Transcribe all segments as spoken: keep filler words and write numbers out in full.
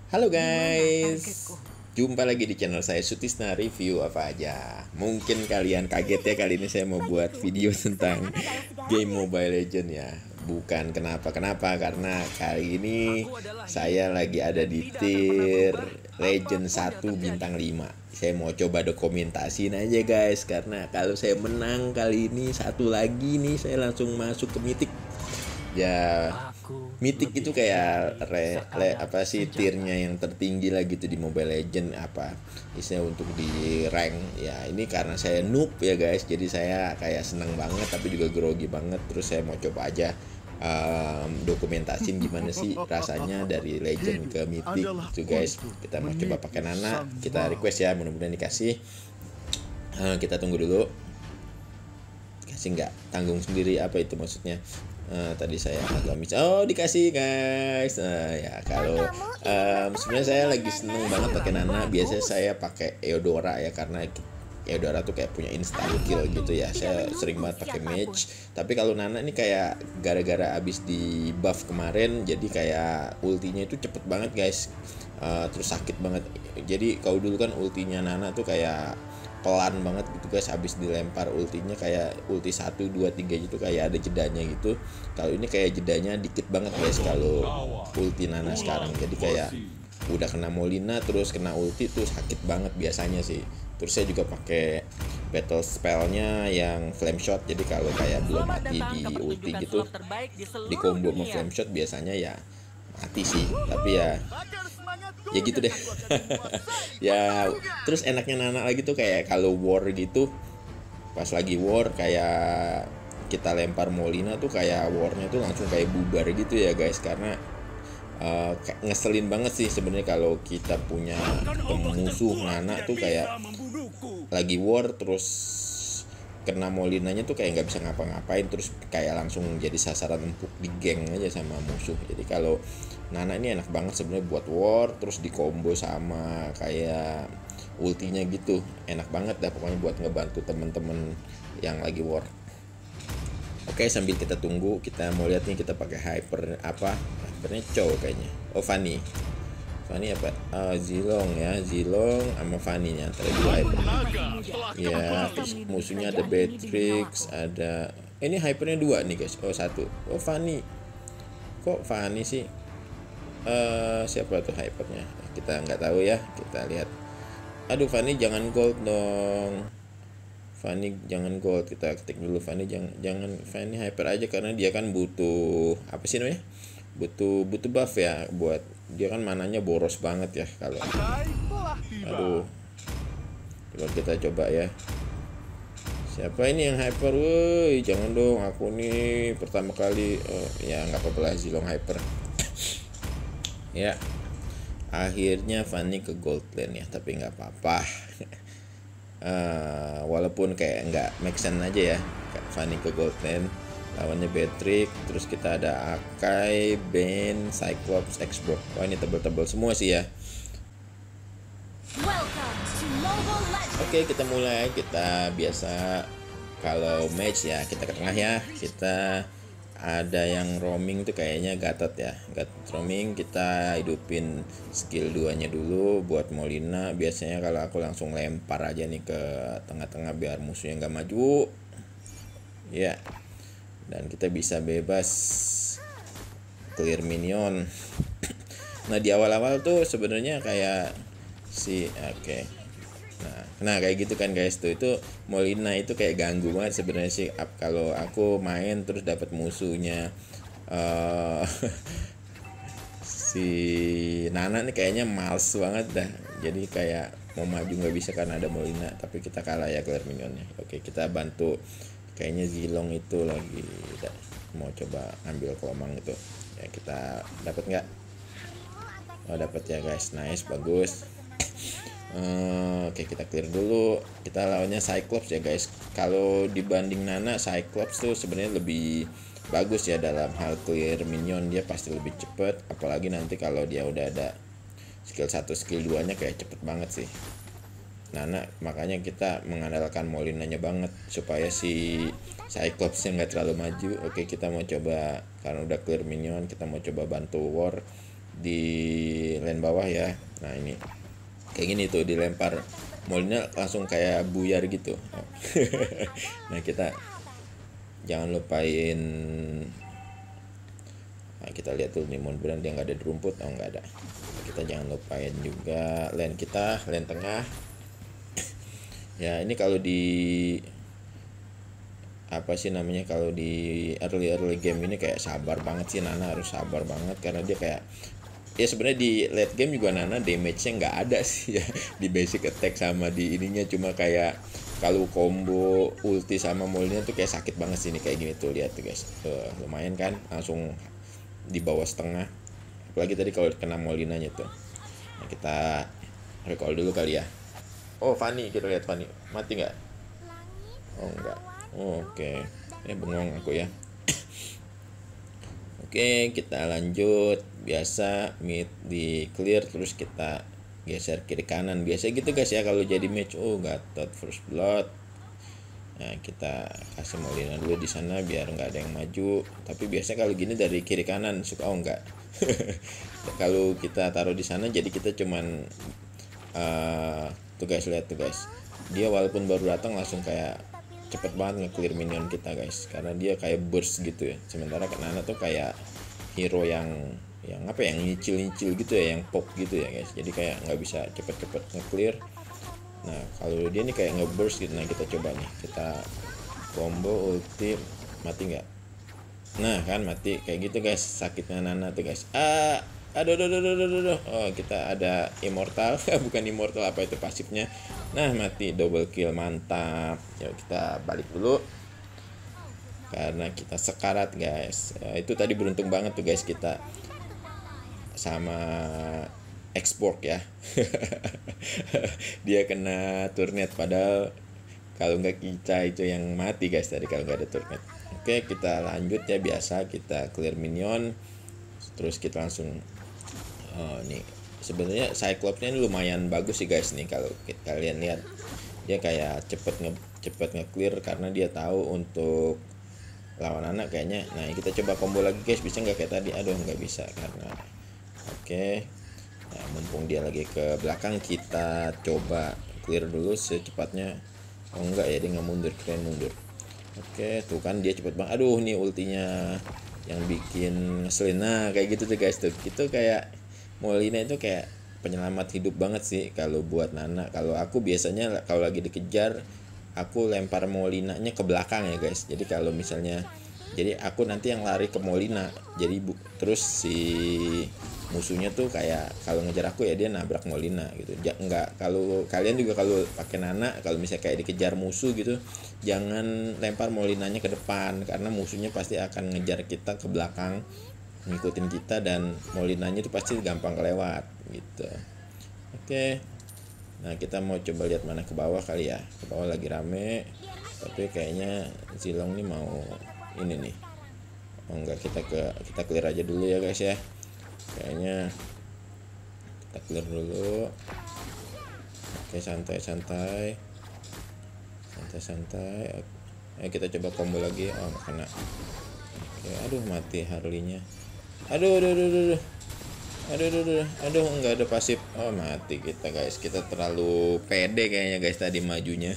Halo guys, jumpa lagi di channel saya Sutisna Review apa aja. Mungkin kalian kaget ya, kali ini saya mau buat video tentang game Mobile Legends ya. Bukan kenapa-kenapa, karena kali ini saya lagi ada di tier Legend satu bintang lima. Saya mau coba dokumentasiin aja guys, karena kalau saya menang kali ini satu lagi nih, saya langsung masuk ke Mythic. Ya, Mythic itu kayak re, re, apa sih tiernya yang tertinggi lah gitu di Mobile Legend, apa istilah untuk di rank ya. Ini karena saya noob ya guys, jadi saya kayak seneng banget tapi juga grogi banget. Terus saya mau coba aja um, dokumentasin gimana sih rasanya dari Legend ke Mythic itu guys. Kita mau coba pakai Nana, kita request ya, mudah-mudahan dikasih. Uh, kita tunggu dulu, kasih nggak tanggung sendiri, apa itu maksudnya. Uh, tadi saya agak mis oh dikasih guys. Uh, ya kalau um, sebenarnya saya lagi seneng banget pakai Nana. Biasanya saya pakai Eudora ya, karena Eudora tuh kayak punya instant kill gitu ya. Saya sering banget pakai mage, tapi kalau Nana ini kayak gara-gara abis di buff kemarin, jadi kayak ultinya itu cepet banget guys. Uh, terus sakit banget. Jadi kalau dulu kan ultinya Nana tuh kayak pelan banget gitu guys, habis dilempar ultinya kayak ulti satu dua tiga gitu, kayak ada jedanya gitu. Kalau ini kayak jedanya dikit banget guys kalau ulti Nana sekarang. Jadi kayak udah kena Molina terus kena ulti tuh sakit banget biasanya sih. Terus saya juga pakai battle spellnya yang flame shot, jadi kalau kayak belum mati di ulti gitu, di combo sama flame shot biasanya ya mati sih. Tapi ya ya gitu deh. Ya terus enaknya Nana lagi tuh kayak kalau war gitu, pas lagi war kayak kita lempar Molina tuh kayak warnya tuh langsung kayak bubar gitu ya guys. Karena uh, ngeselin banget sih sebenarnya kalau kita punya musuh Nana tuh kayak lagi war terus kena Molinanya tuh kayak nggak bisa ngapa-ngapain, terus kayak langsung jadi sasaran empuk di geng aja sama musuh. Jadi kalau Nana ini enak banget sebenarnya buat war, terus di combo sama kayak ultinya gitu, enak banget dah pokoknya buat ngebantu temen-temen yang lagi war. Oke, sambil kita tunggu, kita mau lihat nih, kita pakai hyper apa, hypernya Chow kayaknya, oh Fanny. Fanny apa? Uh, Zilong ya, Zilong sama Fanny nya antara dua hyper. Ya, terus musuhnya ada Beatrix, ada ini hypernya dua nih guys. Oh satu, oh Fanny. Kok Fanny sih? Uh, siapa tuh hypernya? Kita nggak tahu ya, kita lihat. Aduh Fanny jangan gold dong. Fanny jangan gold, kita ketik dulu Fanny jangan jangan Fanny hyper aja, karena dia kan butuh apa sih namanya? butuh butuh buff ya, buat dia kan mananya boros banget ya kalau. Aduh, coba kita coba ya, siapa ini yang hyper? Woi jangan dong, aku nih pertama kali. Oh ya nggak apa-apa lah, Zilong hyper. Ya akhirnya Fanny ke gold lane ya, tapi nggak apa-apa. uh, walaupun kayak nggak make sense aja ya Fanny ke gold lane, lawannya Beatrix, terus kita ada Akai, Ben, Cyclops, X-Borg. Wah ini tebel-tebel semua sih ya. Oke kita mulai, kita biasa kalau match ya kita ke tengah ya. Kita ada yang roaming tuh kayaknya Gatot ya, Gatot roaming. Kita hidupin skill duanya dulu buat Molina. Biasanya kalau aku langsung lempar aja nih ke tengah-tengah biar musuhnya nggak maju ya, dan kita bisa bebas clear minion. Nah di awal-awal tuh sebenarnya kayak si oke okay. nah nah kayak gitu kan guys, tuh itu Molina itu kayak ganggu banget sebenarnya sih. Kalau aku main terus dapat musuhnya uh, si Nana nih kayaknya males banget dah, jadi kayak mau maju nggak bisa karena ada Molina, tapi kita kalah ya clear minionnya. Oke kita bantu. Kayaknya Zilong itu lagi mau coba ambil kelomang itu ya, kita dapat nggak? Oh dapat ya guys, nice, bagus. uh, oke kita clear dulu. Kita lawannya Cyclops ya guys. Kalau dibanding Nana, Cyclops tuh sebenarnya lebih bagus ya dalam hal clear minion, dia pasti lebih cepet, apalagi nanti kalau dia udah ada skill satu skill dua nya kayak cepet banget sih Nana. Makanya kita mengandalkan Molinanya banget supaya si Cyclops yang nggak terlalu maju. Oke kita mau coba, karena udah clear minion, kita mau coba bantu war di lane bawah ya. Nah ini kayak gini tuh, dilempar Molina langsung kayak buyar gitu. Nah kita jangan lupain, nah, kita lihat tuh nih mudah-mudahan dia nggak ada di rumput. Oh nggak ada. Kita jangan lupain juga lane kita, lane tengah ya. Ini kalau di apa sih namanya, kalau di early early game ini kayak sabar banget sih, Nana harus sabar banget karena dia kayak ya sebenarnya di late game juga Nana damage-nya nggak ada sih ya di basic attack sama di ininya, cuma kayak kalau combo ulti sama Molina tuh kayak sakit banget sih. Ini kayak gini tuh, lihat tuh guys, uh, lumayan kan, langsung di bawah setengah, apalagi tadi kalau kena Molinanya tuh. Nah, kita recall dulu kali ya. Oh Fanny, kita lihat Fanny mati nggak? Oh enggak. Oh, oke okay. Eh bengong aku ya. Oke okay, kita lanjut. Biasa mid di clear, terus kita geser kiri kanan, biasa gitu guys ya kalau jadi match. Oh Gatot first blood. Nah kita kasih Molina dulu di sana biar nggak ada yang maju. Tapi biasanya kalau gini dari kiri kanan suka, oh enggak. Kalau kita taruh di sana jadi kita cuman uh, tuh guys, lihat tuh guys, dia walaupun baru datang langsung kayak cepet banget nge-clear minion kita guys, karena dia kayak burst gitu ya. Sementara Nana tuh kayak hero yang yang apa ya, yang nyicil-nyicil gitu ya, yang pop gitu ya guys. Jadi kayak nggak bisa cepet-cepet nge-clear. Nah kalau dia nih kayak nge-burst gitu. Nah kita coba nih, kita combo ulti, mati nggak? Nah kan mati kayak gitu guys, sakitnya Nana tuh guys. Ah aduh aduh aduh aduh, aduh. Oh kita ada immortal. Bukan immortal, apa itu pasifnya. Nah mati, double kill, mantap. Yuk kita balik dulu karena kita sekarat guys. Uh, itu tadi beruntung banget tuh guys kita sama export ya. Dia kena turnet, padahal kalau nggak kita itu yang mati guys tadi kalau nggak ada turnet. Oke kita lanjut ya, biasa kita clear minion, terus kita langsung oh nih sebenarnya Cyclops-nya ini lumayan bagus sih guys nih. Kalau kalian lihat dia kayak cepet nge cepet nge-clear karena dia tahu untuk lawan anak kayaknya. Nah kita coba combo lagi guys, bisa nggak kayak tadi? Aduh nggak bisa karena oke okay. Nah mumpung dia lagi ke belakang, kita coba clear dulu secepatnya. Oh enggak ya, dia nggak mundur, keren mundur. Oke okay, tuh kan dia cepet banget. Aduh nih ultinya yang bikin ngeselin. Nah kayak gitu tuh guys tuh, itu kayak Molina itu kayak penyelamat hidup banget sih kalau buat Nana. Kalau aku biasanya kalau lagi dikejar, aku lempar Molinanya ke belakang ya guys. Jadi kalau misalnya, jadi aku nanti yang lari ke Molina. Jadi bu, terus si musuhnya tuh kayak kalau ngejar aku ya dia nabrak Molina gitu. Ja, enggak, kalau kalian juga kalau pakai Nana, kalau misalnya kayak dikejar musuh gitu, jangan lempar Molinanya ke depan karena musuhnya pasti akan ngejar kita ke belakang, ngikutin kita, dan Molinanya itu pasti gampang kelewat gitu. Oke. Nah, kita mau coba lihat mana ke bawah kali ya. Ke bawah lagi rame. Tapi kayaknya Zilong nih mau ini nih. Oh enggak, kita ke kita clear aja dulu ya guys ya. Kayaknya kita clear dulu. Oke, santai-santai. Santai-santai. Ayo kita coba combo lagi. Oh, nggak kena. Oke, aduh mati Harley-nya. Aduh, aduh, aduh, aduh, aduh, aduh, aduh, aduh, nggak ada pasif. Oh mati kita guys, kita terlalu pede kayaknya guys tadi majunya.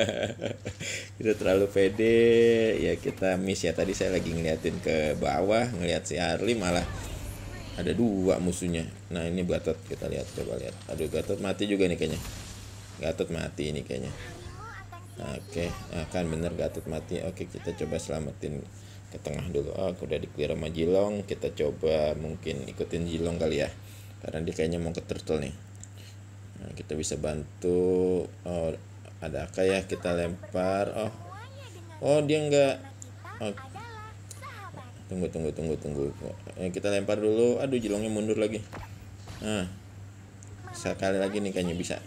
Kita terlalu pede ya, kita miss ya. Tadi saya lagi ngeliatin ke bawah, ngeliat si Harley malah ada dua musuhnya. Nah ini Gatot, kita lihat, coba lihat. Aduh Gatot mati juga nih kayaknya. Gatot mati ini kayaknya. Oke, nah, kan bener Gatot mati. Oke kita coba selamatin ke tengah dulu. Oh aku udah di clear sama Jilong. Kita coba mungkin ikutin Jilong kali ya, karena dia kayaknya mau ke turtle nih. Nah, kita bisa bantu. Oh ada kayak kita lempar. Oh oh dia enggak. Oh, tunggu tunggu tunggu tunggu eh, kita lempar dulu. Aduh Jilongnya mundur lagi. Nah sekali lagi nih kayaknya bisa.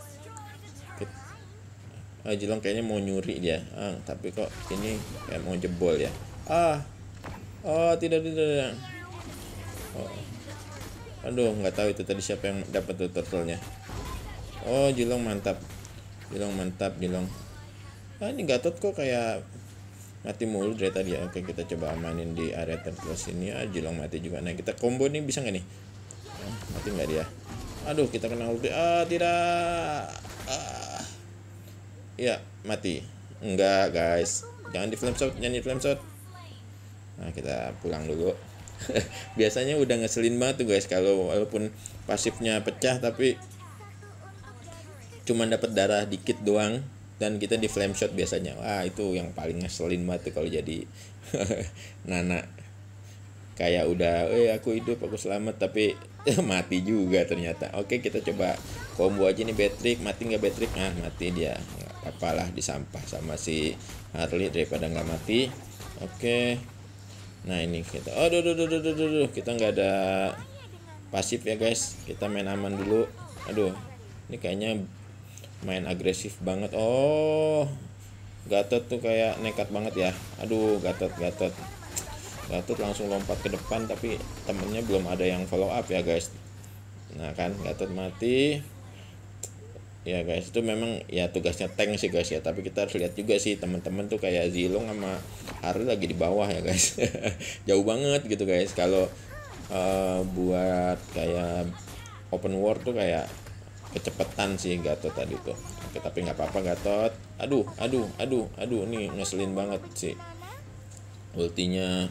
Oh, Jilong kayaknya mau nyuri dia. Ah, tapi kok ini kayak mau jebol ya. Ah, oh tidak tidak. tidak. Oh. Aduh, nggak tahu itu tadi siapa yang dapat tuh turtle-nya. Oh, Jilong mantap. Jilong mantap, Jilong. Ah, ini Gatot kok kayak mati mulu dari tadi ya. Oke, kita coba amanin di area turtle sini. Ah, Jilong mati juga. Nah, kita combo nih bisa nggak nih? Mati nggak dia? Aduh, kita kena ulti. Ah, tidak. Ah. Ya, mati. Enggak, guys. Jangan di flame shot, jangan di flame shot. Nah, kita pulang dulu. Biasanya udah ngeselin banget tuh, guys, kalau walaupun pasifnya pecah tapi cuman dapat darah dikit doang dan kita di flame shot biasanya. Wah, itu yang paling ngeselin banget tuh kalau jadi Nana. Kayak udah, eh aku hidup, aku selamat, tapi mati juga ternyata. Oke, kita coba combo aja nih Beatrix. Mati nggak Beatrix? Nah, mati dia. Nggak apa-apa lah, disampah sama si Harley daripada nggak mati. Oke. Nah ini kita, aduh, aduh, aduh, aduh, aduh, aduh. Kita nggak ada pasif ya guys. Kita main aman dulu. Aduh, ini kayaknya main agresif banget. Oh, Gatot tuh kayak nekat banget ya. Aduh, Gatot, Gatot. Gatot langsung lompat ke depan tapi temennya belum ada yang follow up ya guys. Nah kan Gatot mati ya guys. Itu memang ya tugasnya tank sih guys ya, tapi kita harus lihat juga sih teman-teman tuh kayak Zilong sama Harley lagi di bawah ya guys. Jauh banget gitu guys. Kalau uh, buat kayak open war tuh kayak kecepatan sih Gatot tadi tuh. Oke, tapi nggak apa-apa Gatot. Aduh, aduh, aduh, aduh, nih ngeselin banget sih ultinya.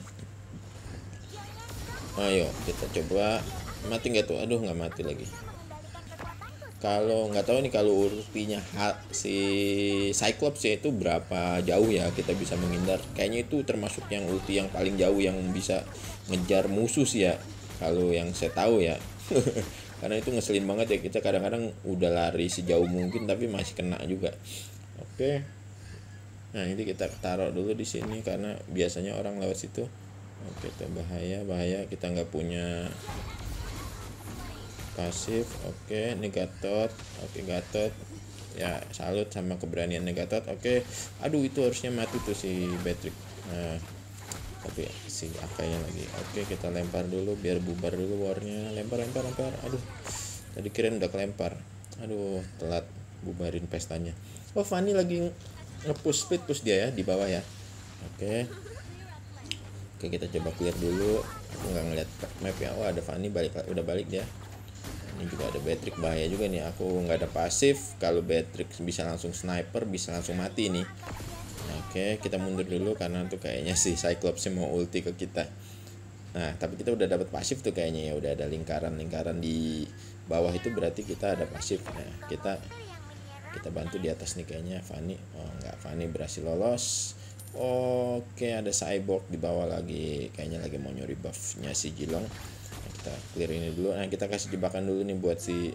Ayo kita coba. Mati nggak tuh? Aduh, nggak mati lagi. Kalau nggak tahu nih kalau ultinya si Cyclops ya itu berapa jauh ya kita bisa menghindar. Kayaknya itu termasuk yang ulti yang paling jauh yang bisa ngejar musuh sih ya, kalau yang saya tahu ya. Karena itu ngeselin banget ya, kita kadang-kadang udah lari sejauh mungkin tapi masih kena juga. Oke. Nah, ini kita taruh dulu di sini karena biasanya orang lewat situ. Oke, itu bahaya, bahaya. Kita nggak punya pasif. Oke, ini Gatot. Oke, Gatot. Ya, salut sama keberanian Gatot. Oke. Aduh, itu harusnya mati tuh si Beatrix. Nah, tapi si Akainya lagi. Oke, kita lempar dulu biar bubar dulu warnya. Lempar, lempar, lempar. Aduh, tadi kirain udah kelempar. Aduh, telat bubarin pestanya. Oh, Fanny lagi nge-push speed push dia ya di bawah ya. Oke. Oke, kita coba clear dulu. Aku nggak ngeliat map ya. Oh, ada Fanny balik, udah balik dia. Ini juga ada Beatrix, bahaya juga nih. Aku nggak ada pasif. Kalau Beatrix bisa langsung sniper, bisa langsung mati nih. Oke, kita mundur dulu karena tuh kayaknya si Cyclops mau ulti ke kita. Nah, tapi kita udah dapat pasif tuh kayaknya ya. Udah ada lingkaran-lingkaran di bawah itu berarti kita ada pasif. Nah, kita kita bantu di atas nih kayaknya Fanny. Oh, enggak, Fanny berhasil lolos. Oke, ada Cyborg di bawah lagi. Kayaknya lagi mau nyuri buffnya si Zilong. Nah, kita clear ini dulu. Nah, kita kasih jebakan dulu nih buat si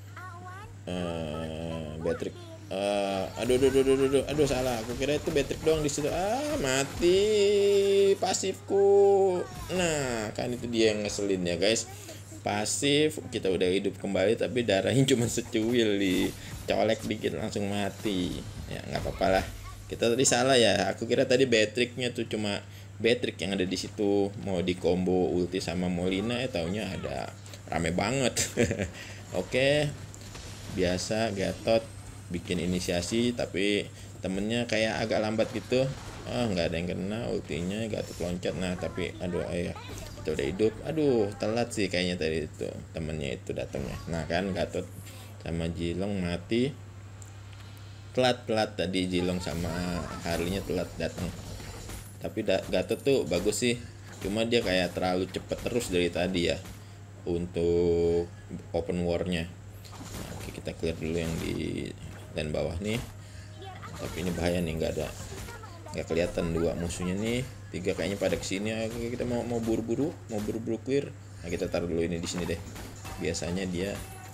uh, Beatrix. Uh, aduh, aduh, aduh, aduh, aduh, aduh, salah. Aku kira itu Beatrix doang di situ. Ah, mati pasifku. Nah, kan itu dia yang ngeselin ya guys. Pasif kita udah hidup kembali tapi darahnya cuma secuil, dicolek dikit langsung mati. Ya nggak apa-apa lah. Kita tadi salah ya. Aku kira tadi Beatrix-nya tuh cuma Beatrix yang ada di situ mau di combo ulti sama Molina, eh taunya ada rame banget. Oke. Biasa Gatot bikin inisiasi tapi temennya kayak agak lambat gitu. Ah, nggak ada yang kena ultinya, Gatot loncat. Nah, tapi aduh ayah. Kita udah hidup. Aduh, telat sih kayaknya tadi itu temennya itu datangnya. Nah, kan Gatot sama Zilong mati. Telat-telat tadi Zilong sama Harley-nya telat datang. Tapi Gatot tuh bagus sih. Cuma dia kayak terlalu cepet terus dari tadi ya untuk open war-nya. Nah, oke, kita clear dulu yang di lane bawah nih. Tapi ini bahaya nih, nggak ada nggak kelihatan dua musuhnya nih. Tiga kayaknya pada kesini. Oke, kita mau mau buru-buru, mau buru-buru clear. Nah, kita taruh dulu ini di sini deh. Biasanya dia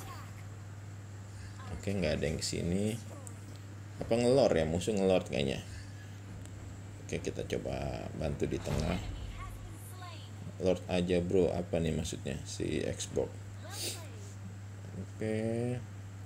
oke, nggak ada yang kesini. Apa ngelor ya, musuh ngelor kayaknya. Oke, kita coba bantu di tengah. Lord aja bro, apa nih maksudnya si Xbox. Oke.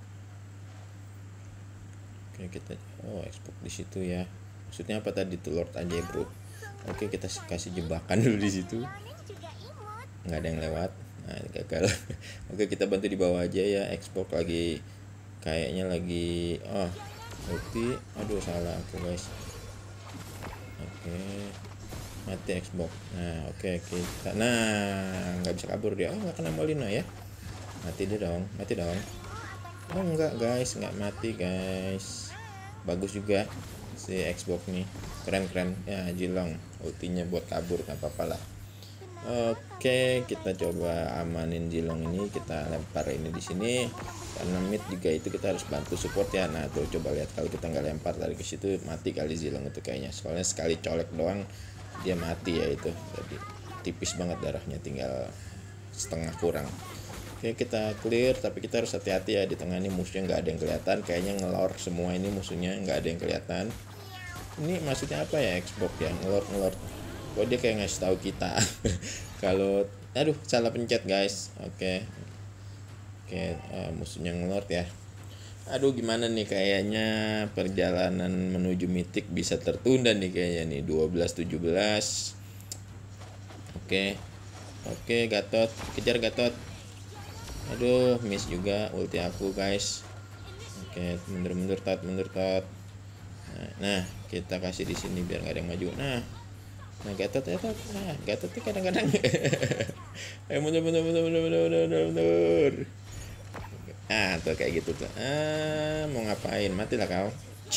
Oke, kita oh Xbox di situ ya. Maksudnya apa tadi tuh Lord aja bro. Oke, kita kasih jebakan dulu di situ. Nggak ada yang lewat. Nah, gagal. Oke, kita bantu di bawah aja ya. Xbox lagi kayaknya lagi oh ulti. Aduh, salah aku guys. Oke, mati Xbox. Nah, oke kita. Nah, nggak bisa kabur dia. Oh, nggak kena Molina ya. Mati dia dong, mati dong. Oh enggak guys, enggak mati guys. Bagus juga si Xbox nih, keren-keren ya. Jilong ultinya buat kabur, nggak apa-apa lah. Oke, kita coba amanin Jilong ini, kita lempar ini di sini. Karena mid juga itu kita harus bantu support ya. Nah tuh coba lihat, kalau kita nggak lempar dari ke situ mati kali Jilong itu kayaknya. Soalnya sekali colek doang dia mati ya itu. Jadi tipis banget darahnya, tinggal setengah kurang. Oke, kita clear, tapi kita harus hati-hati ya, di tengah ini musuhnya nggak ada yang kelihatan. Kayaknya ngelor semua ini musuhnya, nggak ada yang kelihatan. Ini maksudnya apa ya Xbox ya, ngelor-ngelor. Kok dia kayak ngasih tahu kita kalau aduh salah pencet guys. Oke oke uh, musuhnya ngelord ya. Aduh gimana nih, kayaknya perjalanan menuju mitik bisa tertunda nih kayaknya nih. Dua belas tujuh belas. Oke oke Gatot, kejar Gatot. Aduh miss juga ulti aku guys. Oke, mundur-mundur tat, mundur tat. Nah, nah kita kasih di sini biar nggak ada yang maju. Nah Nah Gatot ya, nah Gatot tuh kadang-kadang ayo mundur mundur mundur mundur mundur mundur mundur. Ah tuh kayak gitu tuh. Ah mau ngapain, matilah kau.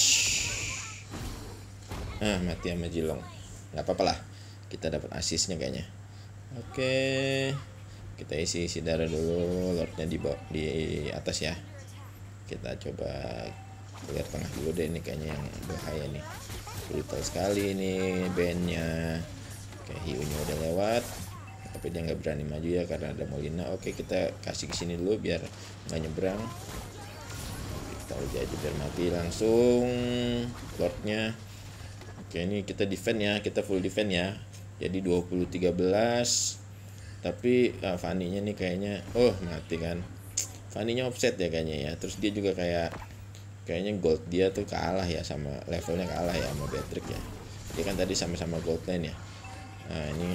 Ah mati sama Jilong. Nggak apa-apa lah, kita dapat asisnya kayaknya. Oke, kita isi isi darah dulu. Lordnya di bawah, di atas ya. Kita coba clear tengah dulu deh, ini kayaknya yang bahaya nih. Brutal sekali ini bandnya. Oke, hiunya udah lewat, tapi dia nggak berani maju ya karena ada Molina. Oke, kita kasih ke sini dulu biar nggak nyebrang. Kita udah aja biar mati langsung Lordnya. Oke, ini kita defend ya, kita full defend ya. Jadi dua puluh tiga belas. Tapi ah, Fanny-nya nih kayaknya oh mati kan. Fanny-nya offset ya kayaknya ya. Terus dia juga kayak kayaknya gold dia tuh kalah ya, sama levelnya kalah ya sama Beatrix ya. Dia kan tadi sama-sama gold lane ya. Nah ini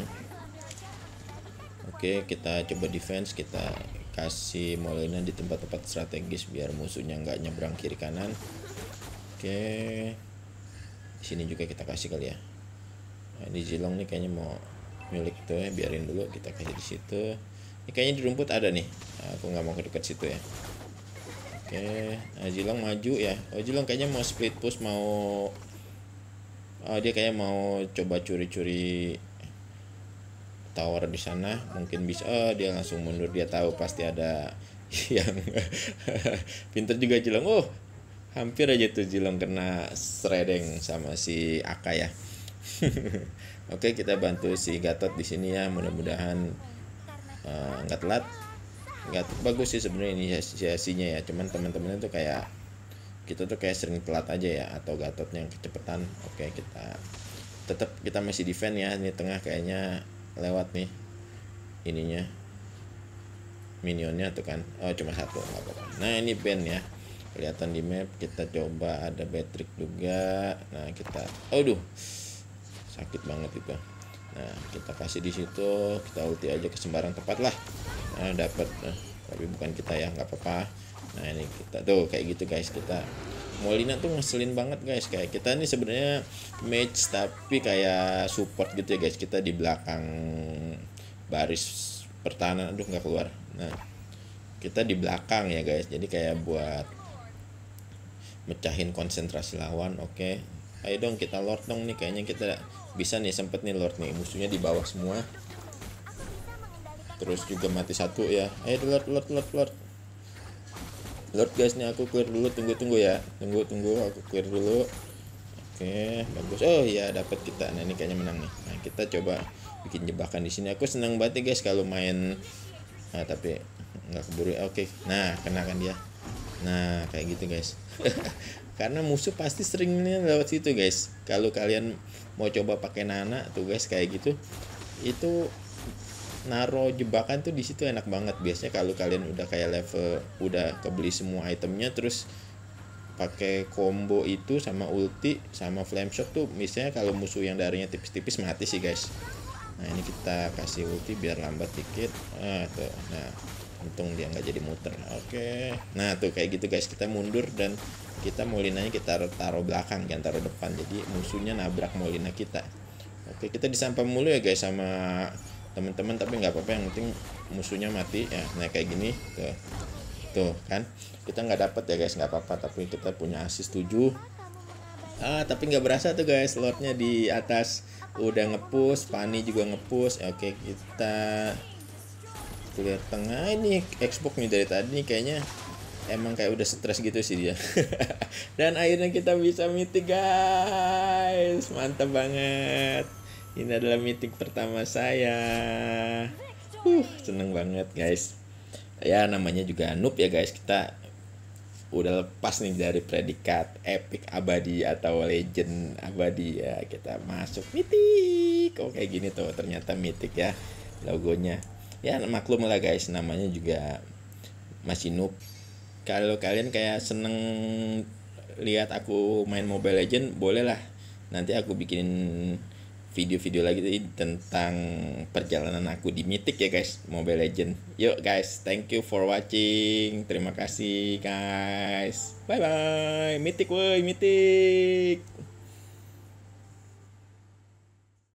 oke, kita coba defense, kita kasih Molina di tempat-tempat strategis biar musuhnya nggak nyebrang kiri kanan. Oke, di sini juga kita kasih kali ya. Nah, di Jilong nih kayaknya mau milik tuh ya, biarin dulu kita kasih di situ. Ini kayaknya di rumput ada nih. Nah, aku nggak mau ke dekat situ ya. Oke, nah Jilong maju ya. Oh Jilong kayaknya mau split push, mau oh dia kayak mau coba curi-curi tower di sana, mungkin bisa. Oh dia langsung mundur, dia tahu pasti ada yang pinter juga Jilong. Oh hampir aja tuh Jilong kena shredding sama si Aka ya. Oke, kita bantu si Gatot di sini ya, mudah-mudahan uh, nggak telat. Nggak bagus sih sebenarnya inisiasinya ya, cuman teman-teman tuh kayak kita tuh kayak sering telat aja ya, atau Gatotnya yang kecepatan. Oke, kita tetap kita masih defend ya. Ini tengah kayaknya lewat nih ininya minionnya tuh kan. Oh cuma satu, nggak apa-apa. Nah ini band ya, kelihatan di map. Kita coba ada Beatrix juga. Nah kita aduh sakit banget itu. Nah kita kasih di situ, kita ulti aja ke sembarang tempat lah. Nah dapat, nah, tapi bukan kita ya, nggak apa-apa. Nah ini kita tuh kayak gitu guys. Kita Molina tuh ngeselin banget guys, kayak kita ini sebenarnya match tapi kayak support gitu ya guys. Kita di belakang baris pertahanan, aduh nggak keluar. Nah kita di belakang ya guys, jadi kayak buat mecahin konsentrasi lawan. Oke, ayo dong kita lord dong nih, kayaknya kita bisa nih, sempet nih lord nih, musuhnya di bawah semua. Terus juga mati satu ya. Ayo lord lord lord lord lord guys nih, aku clear dulu, tunggu tunggu ya, tunggu tunggu aku clear dulu. Oke bagus. Oh iya dapat kita. Nah ini kayaknya menang nih. Nah kita coba bikin jebakan di sini. Aku senang banget nih guys kalau main. Nah tapi nggak keburu. Oke, nah kenakan dia. Nah kayak gitu guys. Karena musuh pasti seringnya lewat situ guys. Kalau kalian mau coba pakai Nana tuh guys kayak gitu, itu naro jebakan tuh di situ enak banget. Biasanya kalau kalian udah kayak level udah kebeli semua itemnya, terus pakai combo itu sama ulti sama flame shot tuh, misalnya kalau musuh yang darinya tipis-tipis mati sih guys. Nah ini kita kasih ulti biar lambat dikit. Ah tuh, nah untung dia nggak jadi muter. Oke, nah tuh kayak gitu guys, kita mundur dan kita Molinanya kita taruh belakang, jangan taruh depan, jadi musuhnya nabrak Molina kita. Oke, kita disampah mulu ya guys sama teman-teman, tapi nggak apa-apa, yang penting musuhnya mati ya. Nah kayak gini tuh tuh kan, kita nggak dapat ya guys, nggak apa-apa, tapi kita punya assist tujuh. Ah tapi nggak berasa tuh guys, slotnya di atas udah ngepush, Pani juga ngepush. Oke, kita clear tengah. Ini Xbox nih dari tadi nih kayaknya emang kayak udah stres gitu sih dia. Dan akhirnya kita bisa meeting guys, mantap banget. Ini adalah meeting pertama saya. Uh, seneng banget guys. Ya namanya juga noob ya guys, kita udah lepas nih dari predikat epic abadi atau legend abadi ya, kita masuk mythic. Oh kayak gini tuh ternyata mythic ya logonya. Ya maklum lah guys, namanya juga masih noob. Kalau kalian kayak seneng lihat aku main Mobile Legend, boleh lah nanti aku bikin video-video lagi tentang perjalanan aku di Mythic ya guys, Mobile Legend. Yuk guys, thank you for watching. Terima kasih guys. Bye bye. Mythic woi, Mythic.